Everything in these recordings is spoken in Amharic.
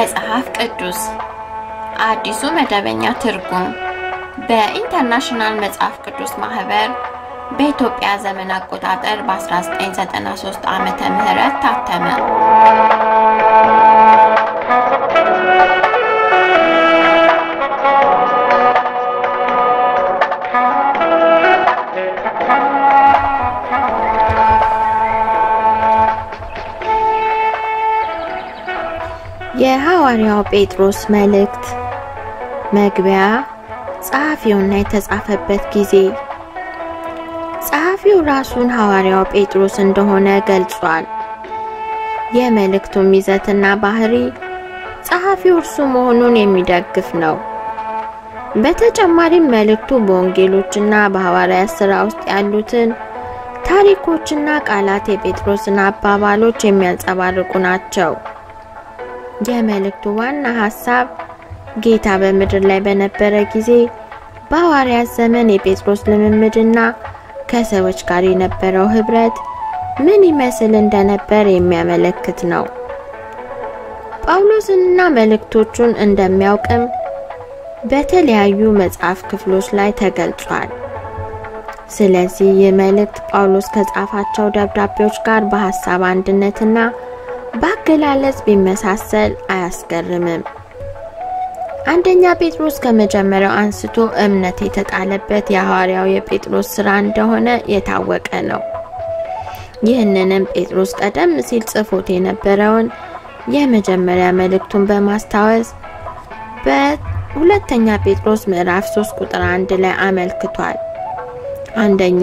መጽሐፍ ቅዱስ አዲሱ መደበኛ ትርጉም በኢንተርናሽናል መጽሐፍ ቅዱስ ማህበር በኢትዮጵያ ዘመን አቆጣጠር በ1993 ዓመተ ምህረት ታተመ። የሐዋርያው ጴጥሮስ መልእክት መግቢያ ጸሐፊውና የተጻፈበት ጊዜ ጸሐፊው ራሱን ሐዋርያው ጴጥሮስ እንደሆነ ገልጿል። የመልእክቱም ይዘትና ባህሪ ጸሐፊው እርሱ መሆኑን የሚደግፍ ነው። በተጨማሪም መልእክቱ በወንጌሎችና በሐዋርያት ሥራ ውስጥ ያሉትን ታሪኮችና ቃላት የጴጥሮስን አባባሎች የሚያንጸባርቁ ናቸው። የመልእክቱ ዋና ሐሳብ ጌታ በምድር ላይ በነበረ ጊዜ በሐዋርያት ዘመን የጴጥሮስ ልምምድና ከሰዎች ጋር የነበረው ህብረት ምን ይመስል እንደነበር የሚያመለክት ነው። ጳውሎስና መልእክቶቹን እንደሚያውቅም በተለያዩ መጽሐፍ ክፍሎች ላይ ተገልጿል። ስለዚህ የመልእክት ጳውሎስ ከጻፋቸው ደብዳቤዎች ጋር በሐሳብ አንድነትና ባገላለጽ ቢመሳሰል አያስገርምም። አንደኛ ጴጥሮስ ከመጀመሪያው አንስቶ እምነት የተጣለበት የሐዋርያው የጴጥሮስ ሥራ እንደሆነ የታወቀ ነው። ይህንንም ጴጥሮስ ቀደም ሲል ጽፎት የነበረውን የመጀመሪያ መልእክቱን በማስታወስ በሁለተኛ ጴጥሮስ ምዕራፍ 3 ቁጥር 1 ላይ አመልክቷል። አንደኛ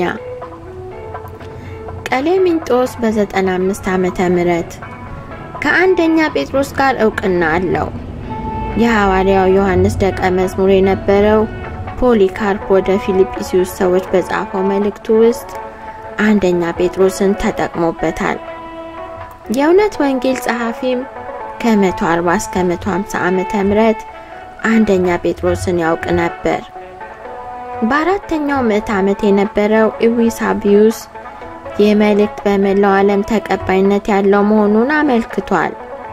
ቀሌምንጦስ በ95 ዓመተ ምህረት ከአንደኛ ጴጥሮስ ጋር ዕውቅና አለው። የሐዋርያው ዮሐንስ ደቀ መዝሙር የነበረው ፖሊካርፕ ወደ ፊልጵስዩስ ሰዎች በጻፈው መልእክቱ ውስጥ አንደኛ ጴጥሮስን ተጠቅሞበታል። የእውነት ወንጌል ጸሐፊም ከ140 እስከ 150 ዓመተ ምህረት አንደኛ ጴጥሮስን ያውቅ ነበር። በአራተኛው ምዕተ ዓመት የነበረው ኢዊሳቢዩስ የመልእክት በመላው ዓለም ተቀባይነት ያለው መሆኑን አመልክቷል።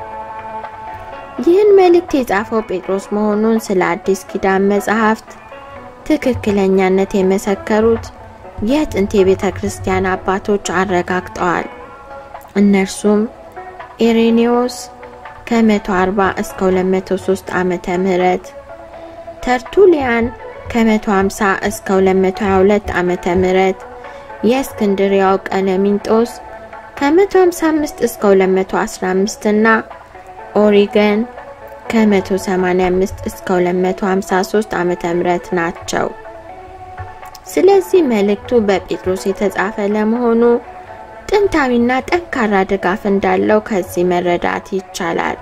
ይህን መልእክት የጻፈው ጴጥሮስ መሆኑን ስለ አዲስ ኪዳን መጽሐፍት ትክክለኛነት የመሰከሩት የጥንት የቤተክርስቲያን አባቶች አረጋግጠዋል። እነርሱም ኢሬኔዎስ ከ140 እስከ 203 ዓመተ ምህረት፣ ተርቱሊያን ከ150 እስከ 222 ዓመተ ምህረት፣ የእስክንድርያው ቀሌምንጦስ ከ155 እስከ 215 እና ኦሪገን ከ185 እስከ 253 ዓመተ ምህረት ናቸው። ስለዚህ መልእክቱ በጴጥሮስ የተጻፈ ለመሆኑ ጥንታዊና ጠንካራ ድጋፍ እንዳለው ከዚህ መረዳት ይቻላል።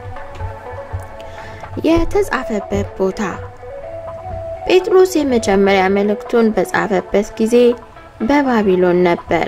የተጻፈበት ቦታ ጴጥሮስ የመጀመሪያ መልእክቱን በጻፈበት ጊዜ በባቢሎን ነበር።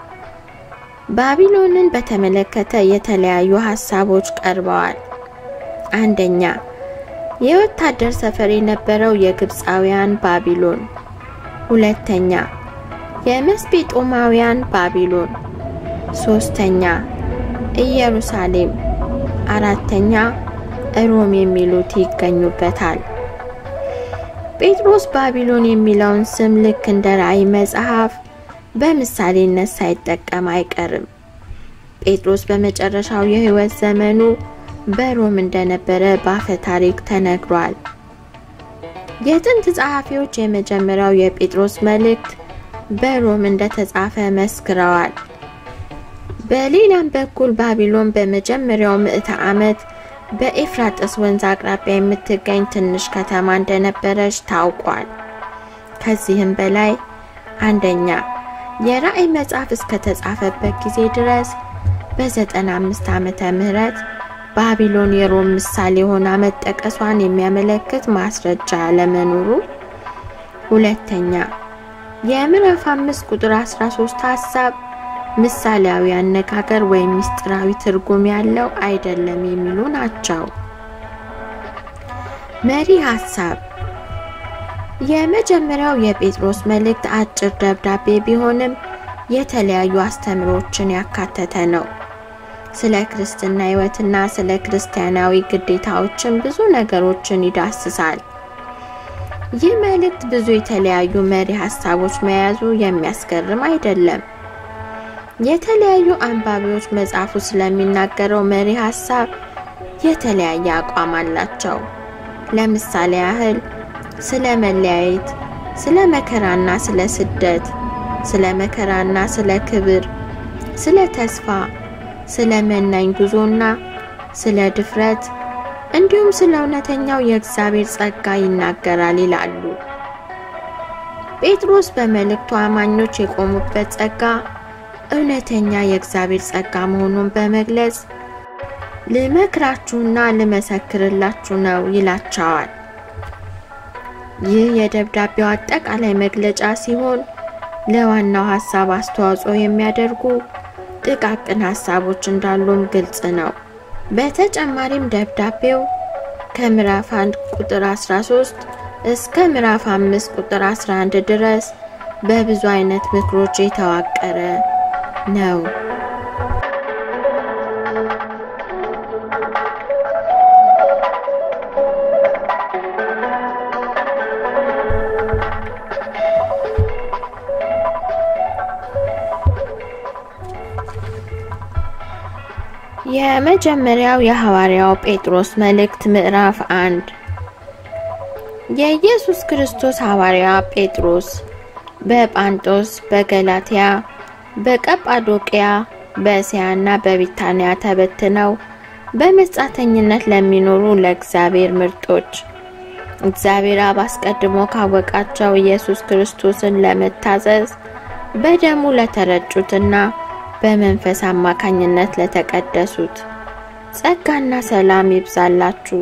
ባቢሎንን በተመለከተ የተለያዩ ሐሳቦች ቀርበዋል። አንደኛ የወታደር ሰፈር የነበረው የግብፃውያን ባቢሎን፣ ሁለተኛ የመስጴጦማውያን ባቢሎን፣ ሶስተኛ ኢየሩሳሌም፣ አራተኛ ሮም የሚሉት ይገኙበታል። ጴጥሮስ ባቢሎን የሚለውን ስም ልክ እንደ ራእይ መጽሐፍ በምሳሌነት ሳይጠቀም አይቀርም። ጴጥሮስ በመጨረሻው የሕይወት ዘመኑ በሮም እንደነበረ በአፈ ታሪክ ተነግሯል። የጥንት ጸሐፊዎች የመጀመሪያው የጴጥሮስ መልእክት በሮም እንደተጻፈ መስክረዋል። በሌላም በኩል ባቢሎን በመጀመሪያው ምዕተ ዓመት በኤፍራጥስ ወንዝ አቅራቢያ የምትገኝ ትንሽ ከተማ እንደነበረች ታውቋል። ከዚህም በላይ አንደኛ የራእይ መጽሐፍ እስከ ተጻፈበት ጊዜ ድረስ በ95 ዓመተ ምህረት ባቢሎን የሮም ምሳሌ ሆና መጠቀሷን የሚያመለክት ማስረጃ ለመኖሩ፣ ሁለተኛ የምዕራፍ 5 ቁጥር 13 ሐሳብ ምሳሌያዊ አነጋገር ወይም ምስጢራዊ ትርጉም ያለው አይደለም የሚሉ ናቸው። መሪ ሐሳብ የመጀመሪያው የጴጥሮስ መልእክት አጭር ደብዳቤ ቢሆንም የተለያዩ አስተምሮችን ያካተተ ነው። ስለ ክርስትና ሕይወትና ስለ ክርስቲያናዊ ግዴታዎችን ብዙ ነገሮችን ይዳስሳል። ይህ መልእክት ብዙ የተለያዩ መሪ ሐሳቦች መያዙ የሚያስገርም አይደለም። የተለያዩ አንባቢዎች መጽሐፉ ስለሚናገረው መሪ ሐሳብ የተለያየ አቋም አላቸው። ለምሳሌ ያህል ስለ መለያየት፣ ስለ መከራና ስለ ስደት፣ ስለ መከራና ስለ ክብር፣ ስለ ተስፋ፣ ስለ መናኝ ጉዞና ስለ ድፍረት እንዲሁም ስለ እውነተኛው የእግዚአብሔር ጸጋ ይናገራል ይላሉ። ጴጥሮስ በመልእክቱ አማኞች የቆሙበት ጸጋ እውነተኛ የእግዚአብሔር ጸጋ መሆኑን በመግለጽ ልመክራችሁና ልመሰክርላችሁ ነው ይላቸዋል። ይህ የደብዳቤው አጠቃላይ መግለጫ ሲሆን ለዋናው ሐሳብ አስተዋጽኦ የሚያደርጉ ጥቃቅን ሐሳቦች እንዳሉም ግልጽ ነው። በተጨማሪም ደብዳቤው ከምዕራፍ 1 ቁጥር 13 እስከ ምዕራፍ 5 ቁጥር 11 ድረስ በብዙ አይነት ምክሮች የተዋቀረ ነው። የመጀመሪያው የሐዋርያው ጴጥሮስ መልእክት ምዕራፍ 1 የኢየሱስ ክርስቶስ ሐዋርያ ጴጥሮስ በጳንጦስ፣ በገላትያ፣ በቀጳዶቅያ፣ በእስያና በቢታንያ ተበትነው በመጻተኝነት ለሚኖሩ ለእግዚአብሔር ምርጦች እግዚአብሔር አብ አስቀድሞ ካወቃቸው ኢየሱስ ክርስቶስን ለመታዘዝ በደሙ ለተረጩትና በመንፈስ አማካኝነት ለተቀደሱት ጸጋና ሰላም ይብዛላችሁ።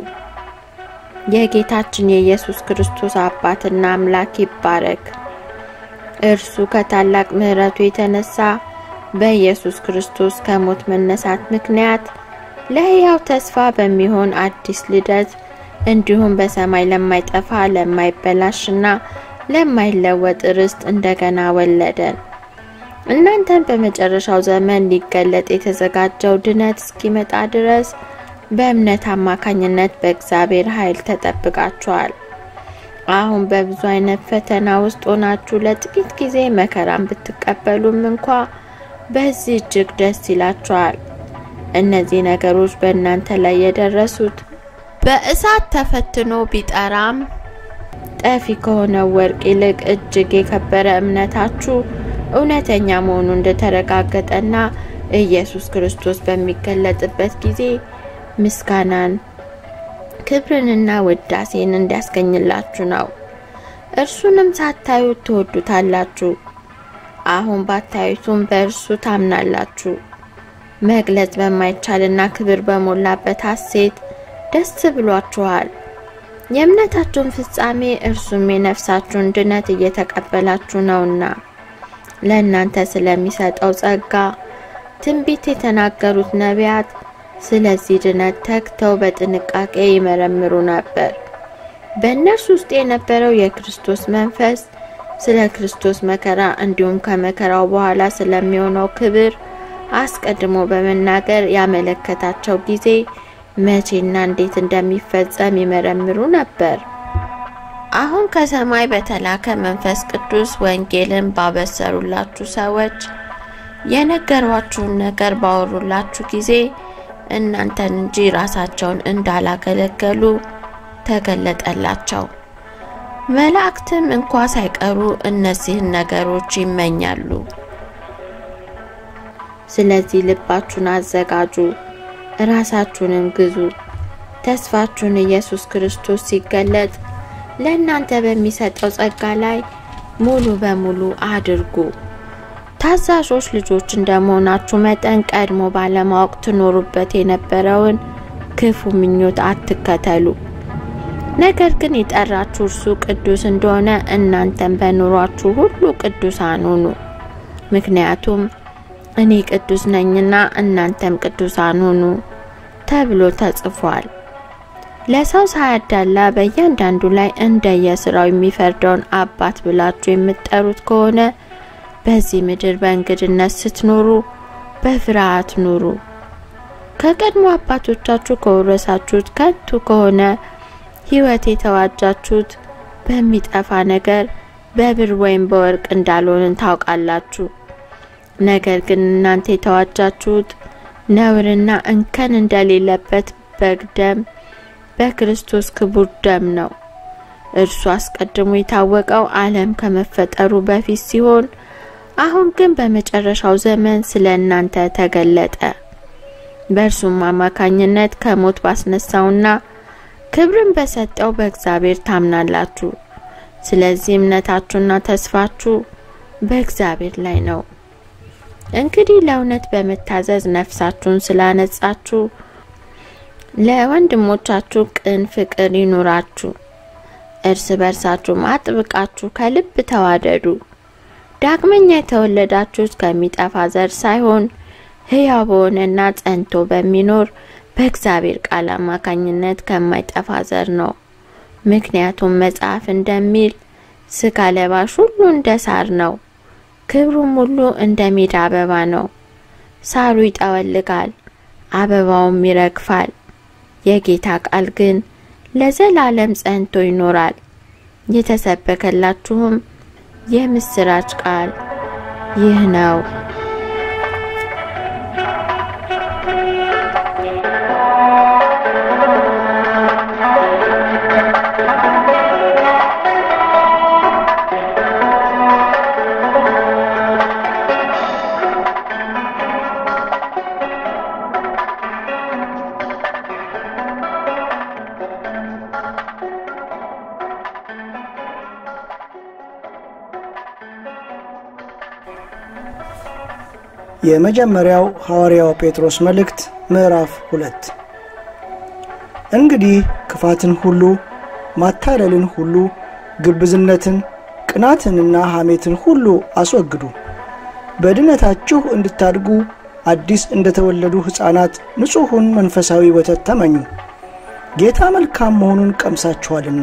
የጌታችን የኢየሱስ ክርስቶስ አባትና አምላክ ይባረክ። እርሱ ከታላቅ ምሕረቱ የተነሳ በኢየሱስ ክርስቶስ ከሞት መነሳት ምክንያት ለሕያው ተስፋ በሚሆን አዲስ ልደት እንዲሁም በሰማይ ለማይጠፋ ለማይበላሽና ለማይለወጥ ርስት እንደገና ወለደን። እናንተን በመጨረሻው ዘመን ሊገለጥ የተዘጋጀው ድነት እስኪመጣ ድረስ በእምነት አማካኝነት በእግዚአብሔር ኃይል ተጠብቃችኋል። አሁን በብዙ አይነት ፈተና ውስጥ ሆናችሁ ለጥቂት ጊዜ መከራን ብትቀበሉም እንኳ በዚህ እጅግ ደስ ይላችኋል። እነዚህ ነገሮች በእናንተ ላይ የደረሱት በእሳት ተፈትኖ ቢጠራም ጠፊ ከሆነው ወርቅ ይልቅ እጅግ የከበረ እምነታችሁ እውነተኛ መሆኑ እንደተረጋገጠና ኢየሱስ ክርስቶስ በሚገለጥበት ጊዜ ምስጋናን፣ ክብርንና ውዳሴን እንዲያስገኝላችሁ ነው። እርሱንም ሳታዩት ትወዱታላችሁ። አሁን ባታዩትም በእርሱ ታምናላችሁ። መግለጽ በማይቻልና ክብር በሞላበት ሐሴት ደስ ብሏችኋል። የእምነታችሁን ፍጻሜ እርሱም የነፍሳችሁን ድነት እየተቀበላችሁ ነውና ለእናንተ ስለሚሰጠው ጸጋ ትንቢት የተናገሩት ነቢያት ስለዚህ ድነት ተግተው በጥንቃቄ ይመረምሩ ነበር። በእነርሱ ውስጥ የነበረው የክርስቶስ መንፈስ ስለ ክርስቶስ መከራ እንዲሁም ከመከራው በኋላ ስለሚሆነው ክብር አስቀድሞ በመናገር ያመለከታቸው ጊዜ መቼና እንዴት እንደሚፈጸም ይመረምሩ ነበር። አሁን ከሰማይ በተላከ መንፈስ ቅዱስ ወንጌልን ባበሰሩላችሁ ሰዎች የነገሯችሁን ነገር ባወሩላችሁ ጊዜ እናንተን እንጂ ራሳቸውን እንዳላገለገሉ ተገለጠላቸው። መላእክትም እንኳ ሳይቀሩ እነዚህን ነገሮች ይመኛሉ። ስለዚህ ልባችሁን አዘጋጁ፣ ራሳችሁንም ግዙ። ተስፋችሁን ኢየሱስ ክርስቶስ ሲገለጥ ለእናንተ በሚሰጠው ጸጋ ላይ ሙሉ በሙሉ አድርጉ። ታዛዦች ልጆች እንደመሆናችሁ መጠን ቀድሞ ባለማወቅ ትኖሩበት የነበረውን ክፉ ምኞት አትከተሉ። ነገር ግን የጠራችሁ እርሱ ቅዱስ እንደሆነ እናንተም በኑሯችሁ ሁሉ ቅዱሳን ሁኑ። ምክንያቱም እኔ ቅዱስ ነኝና እናንተም ቅዱሳን ሁኑ ተብሎ ተጽፏል። ለሰው ሳያዳላ በእያንዳንዱ ላይ እንደየስራው የሚፈርደውን አባት ብላችሁ የምትጠሩት ከሆነ በዚህ ምድር በእንግድነት ስትኖሩ በፍርሃት ኑሩ። ከቀድሞ አባቶቻችሁ ከወረሳችሁት ከንቱ ከሆነ ሕይወት የተዋጃችሁት በሚጠፋ ነገር በብር ወይም በወርቅ እንዳልሆነ ታውቃላችሁ። ነገር ግን እናንተ የተዋጃችሁት ነውርና እንከን እንደሌለበት በግ ደም በክርስቶስ ክቡር ደም ነው። እርሱ አስቀድሞ የታወቀው ዓለም ከመፈጠሩ በፊት ሲሆን አሁን ግን በመጨረሻው ዘመን ስለእናንተ ተገለጠ። በእርሱም አማካኝነት ከሞት ባስነሳውና ክብርን በሰጠው በእግዚአብሔር ታምናላችሁ። ስለዚህ እምነታችሁና ተስፋችሁ በእግዚአብሔር ላይ ነው። እንግዲህ ለእውነት በመታዘዝ ነፍሳችሁን ስላነጻችሁ ለወንድሞቻችሁ ቅን ፍቅር ይኑራችሁ። እርስ በርሳችሁ አጥብቃችሁ ከልብ ተዋደዱ። ዳግመኛ የተወለዳችሁት ከሚጠፋ ዘር ሳይሆን ሕያው በሆነና ጸንቶ በሚኖር በእግዚአብሔር ቃል አማካኝነት ከማይጠፋ ዘር ነው። ምክንያቱም መጽሐፍ እንደሚል ሥጋ ለባሽ ሁሉ እንደ ሳር ነው፣ ክብሩም ሁሉ እንደ ሜዳ አበባ ነው። ሳሩ ይጠወልጋል፣ አበባውም ይረግፋል፣ የጌታ ቃል ግን ለዘላለም ጸንቶ ይኖራል። የተሰበከላችሁም የምስራች ቃል ይህ ነው። የመጀመሪያው ሐዋርያው ጴጥሮስ መልእክት ምዕራፍ 2 እንግዲህ ክፋትን ሁሉ፣ ማታለልን ሁሉ፣ ግብዝነትን፣ ቅናትንና ሐሜትን ሁሉ አስወግዱ። በድነታችሁ እንድታድጉ አዲስ እንደተወለዱ ሕፃናት ንጹሑን መንፈሳዊ ወተት ተመኙ። ጌታ መልካም መሆኑን ቀምሳችኋልና።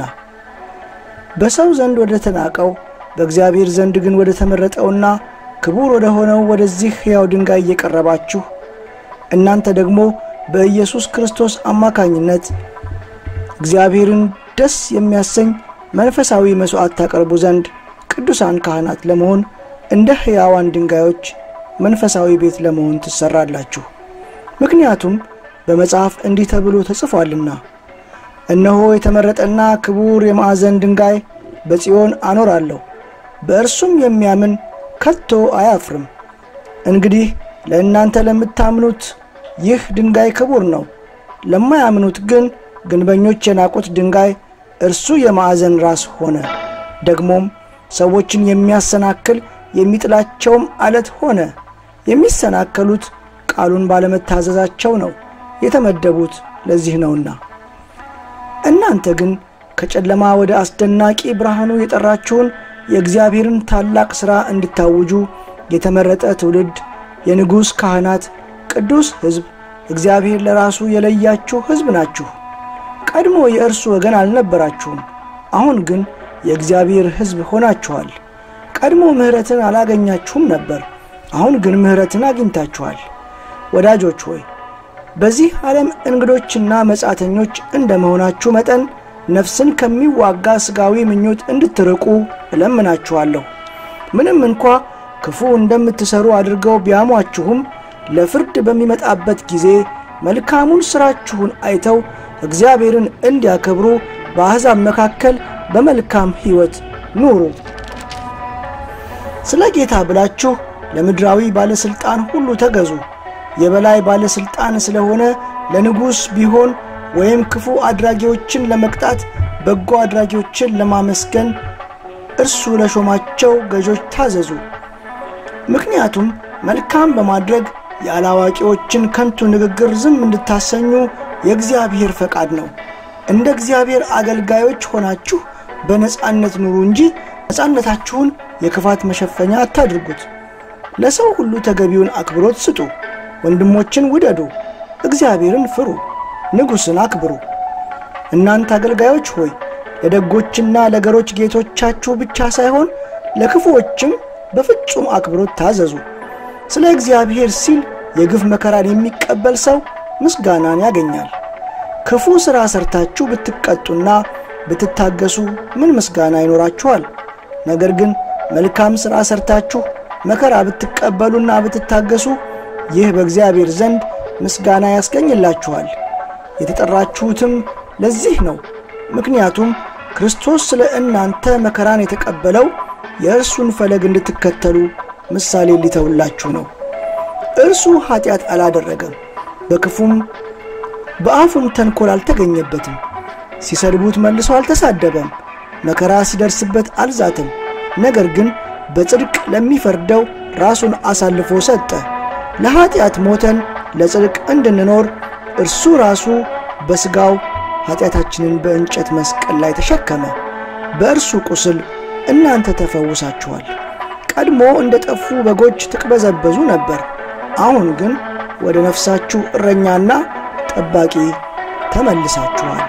በሰው ዘንድ ወደ ተናቀው በእግዚአብሔር ዘንድ ግን ወደ ተመረጠውና ክቡር ወደ ሆነው ወደዚህ ሕያው ድንጋይ እየቀረባችሁ እናንተ ደግሞ በኢየሱስ ክርስቶስ አማካኝነት እግዚአብሔርን ደስ የሚያሰኝ መንፈሳዊ መስዋዕት ታቀርቡ ዘንድ ቅዱሳን ካህናት ለመሆን እንደ ሕያዋን ድንጋዮች መንፈሳዊ ቤት ለመሆን ትሰራላችሁ። ምክንያቱም በመጽሐፍ እንዲህ ተብሎ ተጽፏልና እነሆ የተመረጠና ክቡር የማዕዘን ድንጋይ በጽዮን አኖራለሁ፣ በእርሱም የሚያምን ከቶ አያፍርም። እንግዲህ ለእናንተ ለምታምኑት ይህ ድንጋይ ክቡር ነው። ለማያምኑት ግን ግንበኞች የናቁት ድንጋይ እርሱ የማዕዘን ራስ ሆነ። ደግሞም ሰዎችን የሚያሰናክል የሚጥላቸውም አለት ሆነ። የሚሰናከሉት ቃሉን ባለመታዘዛቸው ነው፣ የተመደቡት ለዚህ ነውና። እናንተ ግን ከጨለማ ወደ አስደናቂ ብርሃኑ የጠራችሁን የእግዚአብሔርን ታላቅ ሥራ እንድታውጁ የተመረጠ ትውልድ፣ የንጉሥ ካህናት፣ ቅዱስ ሕዝብ፣ እግዚአብሔር ለራሱ የለያችሁ ሕዝብ ናችሁ። ቀድሞ የእርሱ ወገን አልነበራችሁም፣ አሁን ግን የእግዚአብሔር ሕዝብ ሆናችኋል። ቀድሞ ምሕረትን አላገኛችሁም ነበር፣ አሁን ግን ምሕረትን አግኝታችኋል። ወዳጆች ሆይ በዚህ ዓለም እንግዶችና መጻተኞች እንደመሆናችሁ መጠን ነፍስን ከሚዋጋ ሥጋዊ ምኞት እንድትርቁ እለምናችኋለሁ። ምንም እንኳ ክፉ እንደምትሰሩ አድርገው ቢያሟችሁም ለፍርድ በሚመጣበት ጊዜ መልካሙን ሥራችሁን አይተው እግዚአብሔርን እንዲያከብሩ በአሕዛብ መካከል በመልካም ሕይወት ኑሩ። ስለ ጌታ ብላችሁ ለምድራዊ ባለሥልጣን ሁሉ ተገዙ። የበላይ ባለሥልጣን ስለሆነ ለንጉሥ ቢሆን ወይም ክፉ አድራጊዎችን ለመቅጣት በጎ አድራጊዎችን ለማመስገን እርሱ ለሾማቸው ገዦች ታዘዙ። ምክንያቱም መልካም በማድረግ ያላዋቂዎችን ከንቱ ንግግር ዝም እንድታሰኙ የእግዚአብሔር ፈቃድ ነው። እንደ እግዚአብሔር አገልጋዮች ሆናችሁ በነጻነት ኑሩ እንጂ ነጻነታችሁን የክፋት መሸፈኛ አታድርጉት። ለሰው ሁሉ ተገቢውን አክብሮት ስጡ። ወንድሞችን ውደዱ፣ እግዚአብሔርን ፍሩ፣ ንጉሥን አክብሩ። እናንተ አገልጋዮች ሆይ ለደጎችና ለገሮች ጌቶቻችሁ ብቻ ሳይሆን ለክፉዎችም በፍጹም አክብሮት ታዘዙ። ስለ እግዚአብሔር ሲል የግፍ መከራን የሚቀበል ሰው ምስጋናን ያገኛል። ክፉ ሥራ ሰርታችሁ ብትቀጡና ብትታገሱ ምን ምስጋና ይኖራችኋል? ነገር ግን መልካም ሥራ ሰርታችሁ መከራ ብትቀበሉና ብትታገሱ ይህ በእግዚአብሔር ዘንድ ምስጋና ያስገኝላችኋል። የተጠራችሁትም ለዚህ ነው። ምክንያቱም ክርስቶስ ስለ እናንተ መከራን የተቀበለው የእርሱን ፈለግ እንድትከተሉ ምሳሌ ሊተውላችሁ ነው። እርሱ ኃጢአት አላደረገም፣ በአፉም ተንኮል አልተገኘበትም። ሲሰድቡት መልሶ አልተሳደበም፣ መከራ ሲደርስበት አልዛተም። ነገር ግን በጽድቅ ለሚፈርደው ራሱን አሳልፎ ሰጠ። ለኃጢአት ሞተን ለጽድቅ እንድንኖር እርሱ ራሱ በሥጋው ኃጢአታችንን በእንጨት መስቀል ላይ ተሸከመ። በእርሱ ቁስል እናንተ ተፈውሳችኋል። ቀድሞ እንደ ጠፉ በጎች ትቅበዘበዙ ነበር። አሁን ግን ወደ ነፍሳችሁ እረኛና ጠባቂ ተመልሳችኋል።